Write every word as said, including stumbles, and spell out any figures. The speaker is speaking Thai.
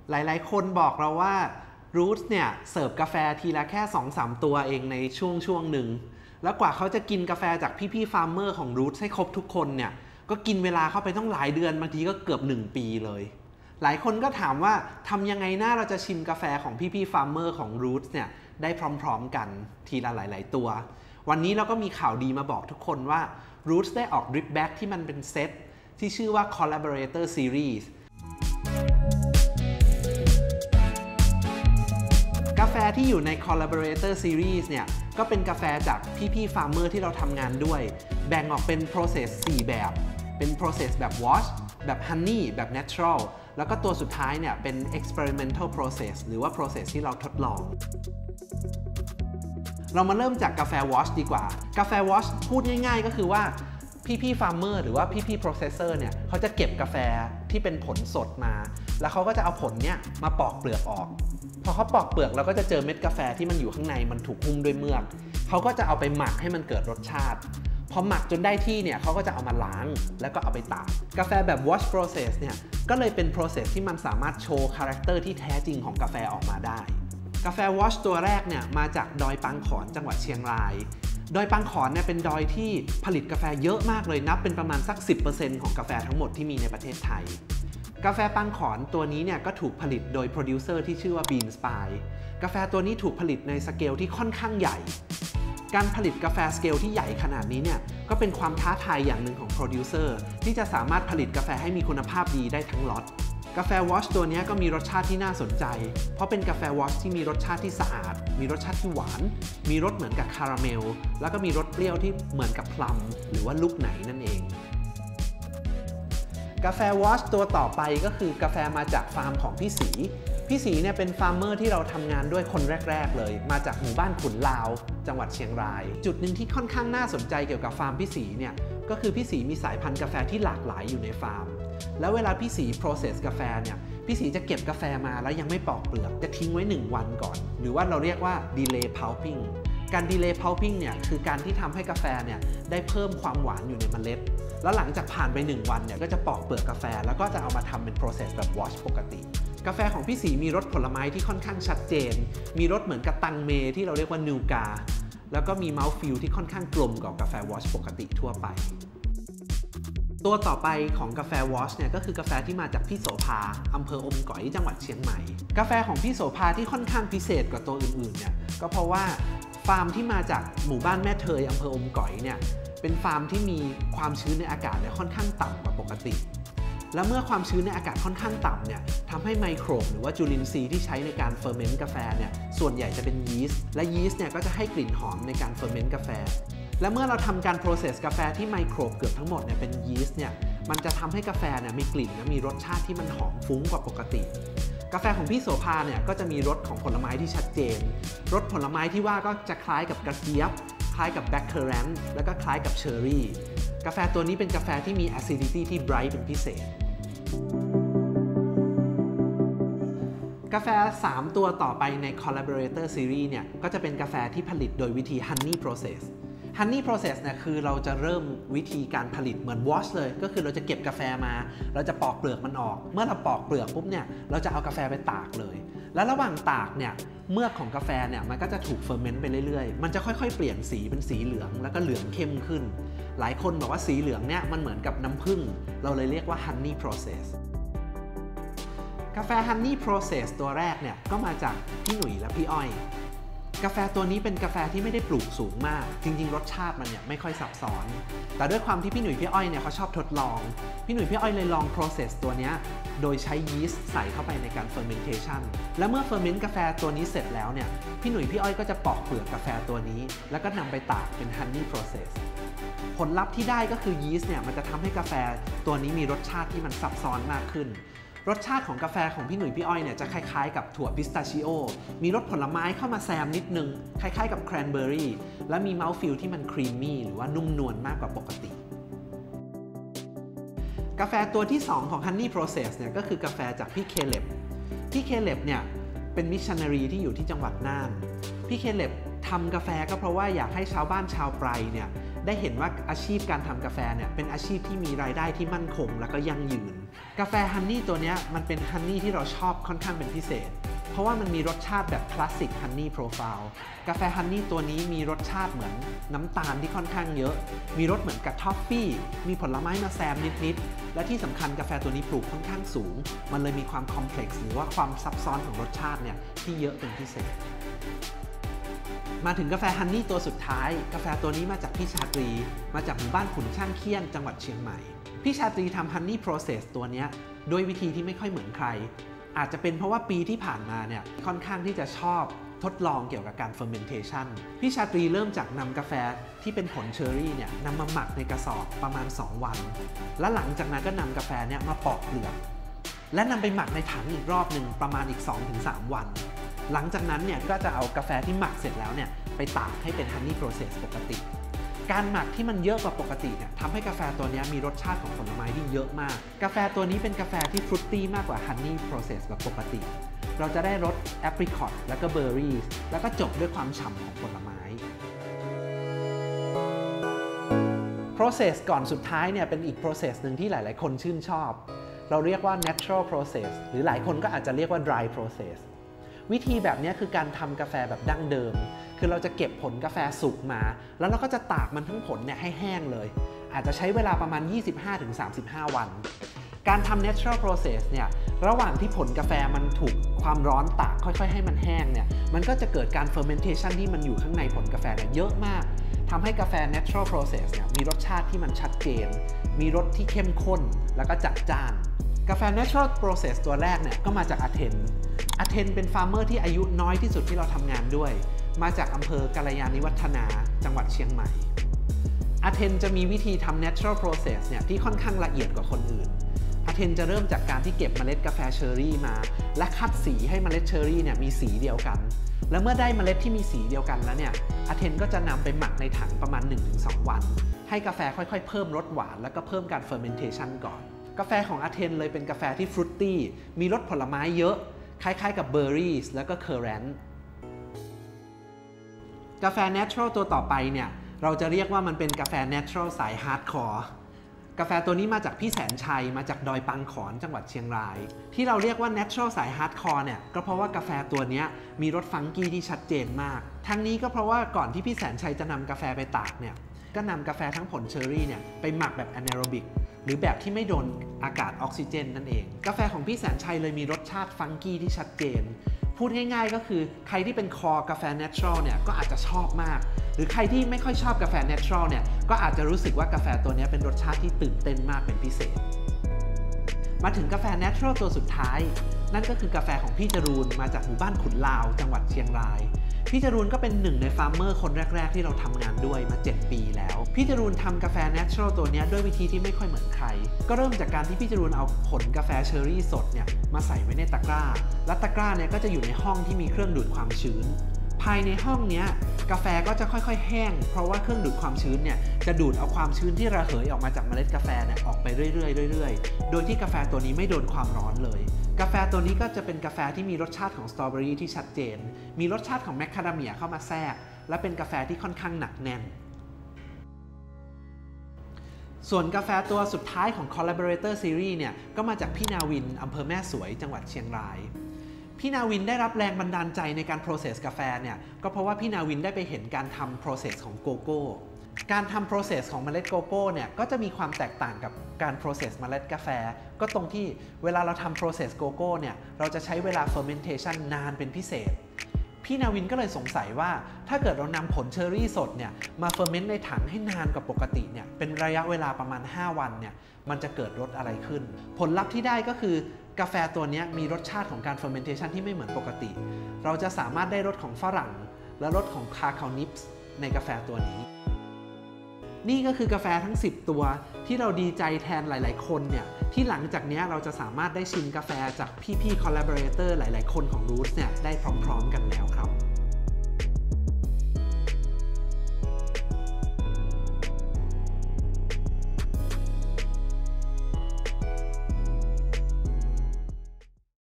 หลายๆคนบอกเราว่า Roots เนี่ยเสิร์ฟกาแฟทีละแค่ สองสาม ตัวเองในช่วงช่วงหนึ่งแล้วกว่าเขาจะกินกาแฟจากพี่ๆฟาร์มเมอร์ของ Roots ให้ครบทุกคนเนี่ยก็กินเวลาเข้าไปต้องหลายเดือนบางทีก็เกือบหนึ่งปีเลยหลายคนก็ถามว่าทำยังไงน่าเราจะชิมกาแฟของพี่ๆฟาร์มเมอร์ของ Roots เนี่ยได้พร้อมๆกันทีละหลายๆตัววันนี้เราก็มีข่าวดีมาบอกทุกคนว่า Roots ได้ออก Drip Bag ที่มันเป็นเซตที่ชื่อว่า Collaborator Series กาแฟที่อยู่ใน Collaborator Series เนี่ยก็เป็นกาแฟจากพี่ๆฟาร์มเมอร์ที่เราทำงานด้วยแบ่งออกเป็น process สี่แบบเป็น process แบบ wash แบบ honey แบบ natural แล้วก็ตัวสุดท้ายเนี่ยเป็น experimental process หรือว่า process ที่เราทดลองเรามาเริ่มจากกาแฟ wash ดีกว่ากาแฟ wash พูดง่ายๆก็คือว่าพี่ๆฟาร์มเมอร์หรือว่าพี่ๆ processor เนี่ยเขาจะเก็บกาแฟที่เป็นผลสดมาแล้วเขาก็จะเอาผลเนี่ยมาปอกเปลือกออกพอเขาปอกเปลือกเราก็จะเจอเม็ดกาแฟที่มันอยู่ข้างในมันถูกหุ้มด้วยเมือกเขาก็จะเอาไปหมักให้มันเกิดรสชาติพอหมักจนได้ที่เนี่ยเขาก็จะเอามาล้างแล้วก็เอาไปตากกาแฟแบบ wash process เนี่ยก็เลยเป็น process ที่มันสามารถโชว์คาแรคเตอร์ที่แท้จริงของกาแฟออกมาได้กาแฟ wash ตัวแรกเนี่ยมาจากดอยปางขอนจังหวัดเชียงรายดอยปางขอนเนี่ยเป็นดอยที่ผลิตกาแฟเยอะมากเลยนับเป็นประมาณสัก สิบเปอร์เซ็นต์ ของกาแฟทั้งหมดที่มีในประเทศไทยกาแฟปางขอนตัวนี้เนี่ยก็ถูกผลิตโดยโปรดิวเซอร์ที่ชื่อว่า Bean Spy กาแฟตัวนี้ถูกผลิตในสเกลที่ค่อนข้างใหญ่การผลิตกาแฟสเกลที่ใหญ่ขนาดนี้เนี่ยก็เป็นความท้าทายอย่างหนึ่งของโปรดิวเซอร์ที่จะสามารถผลิตกาแฟให้มีคุณภาพดีได้ทั้งล็อตกาแฟวอชตัวนี้ก็มีรสชาติที่น่าสนใจเพราะเป็นกาแฟวอชที่มีรสชาติที่สะอาดมีรสชาติที่หวานมีรสเหมือนกับคาราเมลแล้วก็มีรสเปรี้ยวที่เหมือนกับพลัมหรือว่าลูกไหนนั่นเองกาแฟวอชตัวต่อไปก็คือกาแฟมาจากฟาร์มของพี่ศรีพี่ศรีเนี่ยเป็นฟาร์มเมอร์ที่เราทำงานด้วยคนแรกๆเลยมาจากหมู่บ้านขุนลาวจังหวัดเชียงรายจุดหนึ่งที่ค่อนข้างน่าสนใจเกี่ยวกับฟาร์มพี่ศรีเนี่ยก็คือพี่ศรีมีสายพันธุ์กาแฟที่หลากหลายอยู่ในฟาร์มแล้วเวลาพี่ศรี process กาแฟเนี่ยพี่ศรีจะเก็บกาแฟมาแล้วยังไม่ปอกเปลือกจะทิ้งไว้หนึ่งวันก่อนหรือว่าเราเรียกว่า delay pulping การ delay pulping เนี่ยคือการที่ทำให้กาแฟเนี่ยได้เพิ่มความหวานอยู่ในเมล็ดแล้วหลังจากผ่านไปหนึ่งวันเนี่ยก็จะปอกเปลือกกาแฟแล้วก็จะเอามาทำเป็น process แบบ wash ปกติกาแฟของพี่ศรีมีรสผลไม้ที่ค่อนข้างชัดเจนมีรสเหมือนกับตังเมที่เราเรียกว่านูกาแล้วก็มีเมาส์ฟิลที่ค่อนข้างกลมกว่ากาแฟ wash ปกติทั่วไปตัวต่อไปของกาแฟวอชเนี่ยก็คือกาแฟที่มาจากพี่โสภาอำเภออมก๋อยจังหวัดเชียงใหม่กาแฟของพี่โสภาที่ค่อนข้างพิเศษกว่าตัวอื่นๆเนี่ยก็เพราะว่าฟาร์มที่มาจากหมู่บ้านแม่เทยอำเภออมก๋อยเนี่ยเป็นฟาร์มที่มีความชื้นในอากาศเนี่ยค่อนข้างต่ำกว่าปกติและเมื่อความชื้นในอากาศค่อนข้างต่ำเนี่ยทำให้ไมโครบหรือว่าจุลินทรีย์ที่ใช้ในการเฟอร์เมนต์กาแฟเนี่ยส่วนใหญ่จะเป็นยีสต์และยีสต์เนี่ยก็จะให้กลิ่นหอมในการเฟอร์เมนต์กาแฟและเมื่อเราทำการ process กาแฟที่ไมโครบเกือบทั้งหมดเนี่ยเป็นยีสต์เนี่ยมันจะทำให้กาแฟเนี่ยมีกลิ่นและมีรสชาติที่มันหอมฟุ้งกว่าปกติกาแฟของพี่โสภาเนี่ยก็จะมีรสของผลไม้ที่ชัดเจนรสผลไม้ที่ว่าก็จะคล้ายกับกระเจี๊ยบคล้ายกับแบล็คเคอร์แรนต์แล้วก็คล้ายกับเชอร์รี่กาแฟตัวนี้เป็นกาแฟที่มี acidity ที่ bright เป็นพิเศษกาแฟสามตัวต่อไปใน Collaborator Series เนี่ยก็จะเป็นกาแฟที่ผลิตโดยวิธี Honey Process Honey Process เนี่ยคือเราจะเริ่มวิธีการผลิตเหมือน Wash เลยก็คือเราจะเก็บกาแฟมาเราจะปอกเปลือกมันออกเมื่อเราปอกเปลือกปุ๊บเนี่ยเราจะเอากาแฟไปตากเลยแล้วระหว่างตากเนี่ยเมือกของกาแฟเนี่ยมันก็จะถูกเฟอร์เมนต์ไปเรื่อยๆมันจะค่อยๆเปลี่ยนสีเป็นสีเหลืองแล้วก็เหลืองเข้มขึ้นหลายคนบอกว่าสีเหลืองเนี่ยมันเหมือนกับน้ำผึ้งเราเลยเรียกว่า Honey Processกาแฟ Honey Process ตัวแรกเนี่ยก็มาจากพี่หนุ่ยและพี่อ้อยกาแฟตัวนี้เป็นกาแฟที่ไม่ได้ปลูกสูงมากจริงๆรสชาติมันเนี่ยไม่ค่อยซับซ้อนแต่ด้วยความที่พี่หนุ่ยพี่อ้อยเนี่ยเขาชอบทดลองพี่หนุ่ยพี่อ้อยเลยลอง process ตัวนี้โดยใช้ยีสต์ใส่เข้าไปในการ fermentation และเมื่อ ferment กาแฟตัวนี้เสร็จแล้วเนี่ยพี่หนุ่ยพี่อ้อยก็จะปอกเปลือกกาแฟตัวนี้แล้วก็นำไปตากเป็น Honey Process ผลลัพธ์ที่ได้ก็คือยีสต์เนี่ยมันจะทำให้กาแฟตัวนี้มีรสชาติที่มันซับซ้อนมากขึ้นรสชาติของกาแฟของพี่หนุ่ยพี่อ้อยเนี่ยจะคล้ายๆกับถั่วพิสตาชิโอมีรสผลไม้เข้ามาแซมนิดนึงคล้ายๆกับแครนเบอร์รี่และมีเมาส์ฟิลที่มันครีมมี่หรือว่านุ่มนวลมากกว่าปกติกาแฟตัวที่สองของ Honey Process เนี่ยก็คือกาแฟจากพี่เคเล็บพี่เคเล็บเนี่ยเป็นมิชชันนารีที่อยู่ที่จังหวัดน่านพี่เคเล็บทำกาแฟก็เพราะว่าอยากให้ชาวบ้านชาวไพรเนี่ยได้เห็นว่าอาชีพการทำกาแฟเนี่ยเป็นอาชีพที่มีรายได้ที่มั่นคงและก็ยั่งยืนกาแฟฮันนี่ตัวนี้มันเป็นฮันนี่ที่เราชอบค่อนข้างเป็นพิเศษเพราะว่ามันมีรสชาติแบบคลาสสิกฮันนี่โปรไฟล์กาแฟฮันนี่ตัวนี้มีรสชาติเหมือนน้ำตาลที่ค่อนข้างเยอะมีรสเหมือนกับทอฟฟี่มีผลไม้มาแซมนิดๆและที่สำคัญกาแฟตัวนี้ปลูกค่อนข้างสูงมันเลยมีความคอมเพล็กซ์หรือว่าความซับซ้อนของรสชาติเนี่ยที่เยอะเป็นพิเศษมาถึงกาแฟฮันนี่ตัวสุดท้ายกาแฟตัวนี้มาจากพี่ชาตรีมาจากหมู่บ้านขุนช่างเคี่ยนจังหวัดเชียงใหม่พี่ชาตรีทำฮันนี่โปรเซสตัวนี้ด้วยวิธีที่ไม่ค่อยเหมือนใครอาจจะเป็นเพราะว่าปีที่ผ่านมาเนี่ยค่อนข้างที่จะชอบทดลองเกี่ยวกับการเฟอร์เมนเทชันพี่ชาตรีเริ่มจากนำกาแฟที่เป็นผลเชอร์รี่เนี่ยนำมาหมักในกระสอบประมาณสองวันและหลังจากนั้นก็นำกาแฟเนี่ยมาปอกเปลือกและนำไปหมักในถังอีกรอบหนึ่งประมาณอีก สองถึงสาม วันหลังจากนั้นเนี่ยก็จะเอากาแฟที่หมักเสร็จแล้วเนี่ยไปตากให้เป็นฮันนี่โปรเซสปกติการหมักที่มันเยอะกว่าปกติเนี่ยทำให้กาแฟตัวนี้มีรสชาติของผลไม้ที่เยอะมากกาแฟตัวนี้เป็นกาแฟที่ฟรุตตี้มากกว่าฮันนี่โปรเซสแบบปกติเราจะได้รสแอปริคอตแล้วก็เบอร์รี่แล้วก็จบด้วยความฉ่ำของผลไม้ process ก่อนสุดท้ายเนี่ยเป็นอีก process หนึ่งที่หลายๆคนชื่นชอบเราเรียกว่า natural process หรือหลายคนก็อาจจะเรียกว่า dry processวิธีแบบนี้คือการทำกาแฟแบบดั้งเดิมคือเราจะเก็บผลกาแฟสุกมาแล้วเราก็จะตากมันทั้งผลเนี่ยให้แห้งเลยอาจจะใช้เวลาประมาณ ยี่สิบห้าถึงสามสิบห้า วันการทำ natural process เนี่ยระหว่างที่ผลกาแฟมันถูกความร้อนตากค่อยๆให้มันแห้งเนี่ยมันก็จะเกิดการ fermentation ที่มันอยู่ข้างในผลกาแฟเนี่ยเยอะมากทำให้กาแฟ natural process เนี่ยมีรสชาติที่มันชัดเจนมีรสที่เข้มข้นแล้วก็จัดจ้านกาแฟ natural process ตัวแรกเนี่ยก็มาจากอาเทนอาเทนเป็นฟาร์มเมอร์ที่อายุน้อยที่สุดที่เราทำงานด้วยมาจากอำเภอกาลยาณิวัฒนาจังหวัดเชียงใหม่อาเทนจะมีวิธีทำ natural process เนี่ยที่ค่อนข้างละเอียดกว่าคนอื่นอาเทนจะเริ่มจากการที่เก็บเมล็ดกาแฟเชอร์รี่มาและคัดสีให้เมล็ดเชอร์รี่เนี่ยมีสีเดียวกันและเมื่อได้เมล็ดที่มีสีเดียวกันแล้วเนี่ยอาเทนก็จะนำไปหมักในถังประมาณ หนึ่งถึงสอง วันให้กาแฟค่อยๆเพิ่มรสหวานแล้วก็เพิ่มการ fermentation ก่อนกาแฟของอาเทนเลยเป็นกาแฟที่ฟรุตตี้มีรสผลไม้เยอะคล้ายๆกับเบอร์รี่แล้วก็เคอร์แรนต์กาแฟ natural ตัวต่อไปเนี่ยเราจะเรียกว่ามันเป็นกาแฟ natural สายฮาร์ดคอร์กาแฟตัวนี้มาจากพี่แสนชัยมาจากดอยปังขอนจังหวัดเชียงรายที่เราเรียกว่า natural สายฮาร์ดคอร์เนี่ยก็เพราะว่ากาแฟตัวนี้มีรสฟังกี้ที่ชัดเจนมากทั้งนี้ก็เพราะว่าก่อนที่พี่แสนชัยจะนำกาแฟไปตากเนี่ยก็นำกาแฟทั้งผลเชอร์รี่เนี่ยไปหมักแบบอนาโรบิกหรือแบบที่ไม่โดนอากาศออกซิเจนนั่นเองกาแฟของพี่แสนชัยเลยมีรสชาติฟังกี้ที่ชัดเจนพูดง่ายๆก็คือใครที่เป็นคอกาแฟ natural เนี่ยก็อาจจะชอบมากหรือใครที่ไม่ค่อยชอบกาแฟ natural เนี่ยก็อาจจะรู้สึกว่ากาแฟตัวนี้เป็นรสชาติที่ตื่นเต้นมากเป็นพิเศษมาถึงกาแฟ natural ตัวสุดท้ายนั่นก็คือกาแฟของพี่จรูนมาจากหมู่บ้านขุนลาวจังหวัดเชียงรายพี่จรูนก็เป็นหนึ่งในฟาร์มเมอร์คนแรกๆที่เราทำงานด้วยมาเจ็ดปีแล้วพี่จรูนทำกาแฟ natural ตัวนี้ด้วยวิธีที่ไม่ค่อยเหมือนใครก็เริ่มจากการที่พี่จรูนเอาผลกาแฟเชอร์รี่สดเนี่ยมาใส่ไว้ในตะกร้าและตะกร้าเนี่ยก็จะอยู่ในห้องที่มีเครื่องดูดความชื้นภายในห้องนี้กาแฟก็จะค่อยๆแห้งเพราะว่าเครื่องดูดความชื้นเนี่ยจะดูดเอาความชื้นที่ระเหยออกมาจากเมล็ดกาแฟเนี่ยออกไปเรื่อยๆเรื่อยๆโดยที่กาแฟตัวนี้ไม่โดนความร้อนเลยกาแฟตัวนี้ก็จะเป็นกาแฟที่มีรสชาติของสตรอเบอรี่ที่ชัดเจนมีรสชาติของแมคคาเดเมียเข้ามาแทรกและเป็นกาแฟที่ค่อนข้างหนักแน่นส่วนกาแฟตัวสุดท้ายของ Collaborator Series เนี่ยก็มาจากพี่นาวินอำเภอแม่สวยจังหวัดเชียงรายพี่นาวินได้รับแรงบันดาลใจในการ process กาแฟเนี่ยก็เพราะว่าพี่นาวินได้ไปเห็นการทำ process ของโกโก้การทำ process ของเมล็ดโกโก้เนี่ยก็จะมีความแตกต่างกับการ process เมล็ดกาแฟก็ตรงที่เวลาเราทำ process โกโก้เนี่ยเราจะใช้เวลา fermentation นานเป็นพิเศษพี่นาวินก็เลยสงสัยว่าถ้าเกิดเรานำผลเชอร์รี่สดเนี่ยมาเฟอร์เมนต์ในถังให้นานกว่าปกติเนี่ยเป็นระยะเวลาประมาณห้าวันเนี่ยมันจะเกิดรสอะไรขึ้นผลลัพธ์ที่ได้ก็คือกาแฟตัวนี้มีรสชาติของการ fermentation ที่ไม่เหมือนปกติเราจะสามารถได้รสของฝรั่งและรสของคาคานิปส์ในกาแฟตัวนี้นี่ก็คือกาแฟทั้งสิบตัวที่เราดีใจแทนหลายๆคนเนี่ยที่หลังจากนี้เราจะสามารถได้ชิมกาแฟจากพี่ๆ collaborator หลายๆคนของ Roots เนี่ยได้พร้อมๆกันแล้วครับ